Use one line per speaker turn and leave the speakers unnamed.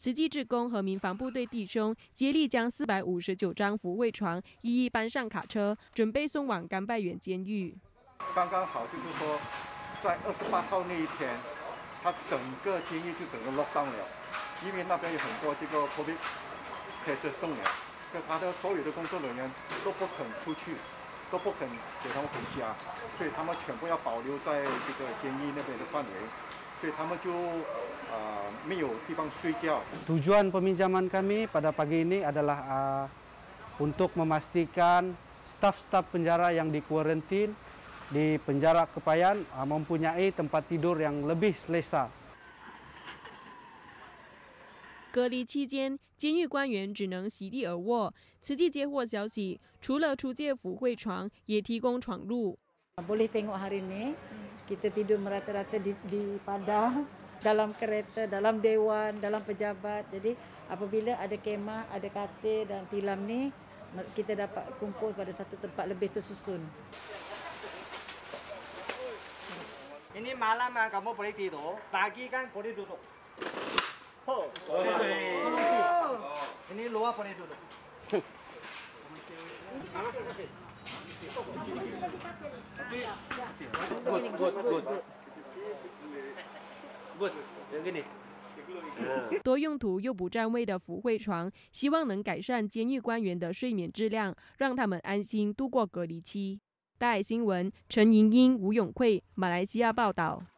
慈济志工和民防部队弟兄接力将459张福慧床一一搬上卡车，准备送往甘拜园监狱。
刚刚好，就是说，在28号那一天，他整个监狱就整个 lock down 了，因为那边有很多这个 COVID case 中了，他的所有的工作人员都不肯出去，都不肯给他们回家，所以他们全部要保留在这个监狱那边的范围。 所以他们就没有地方睡觉。
Tujuan peminjaman kami pada pagi ini adalah untuk memastikan staf-staf penjara yang dikuarantin di penjara Kepayan mempunyai tempat tidur yang lebih selesa.
隔离期间，监狱官员只能席地而卧。慈济接获消息，除了出借福慧床，也提供床褥。
Boleh tengok hari ini kita tidur merata-rata di padang, dalam kereta, dalam dewan, dalam pejabat. Jadi apabila ada kemah, ada katil dan tilam ni, kita dapat kumpul pada satu tempat lebih tersusun.
Ini malam kamu boleh tidur, pagi kan boleh duduk. Oh, ini luar boleh duduk. Good.
多用途又不占位的福慧床，希望能改善监狱官员的睡眠质量，让他们安心度过隔离期。大爱新闻陈莹英、吴永慧，马来西亚报道。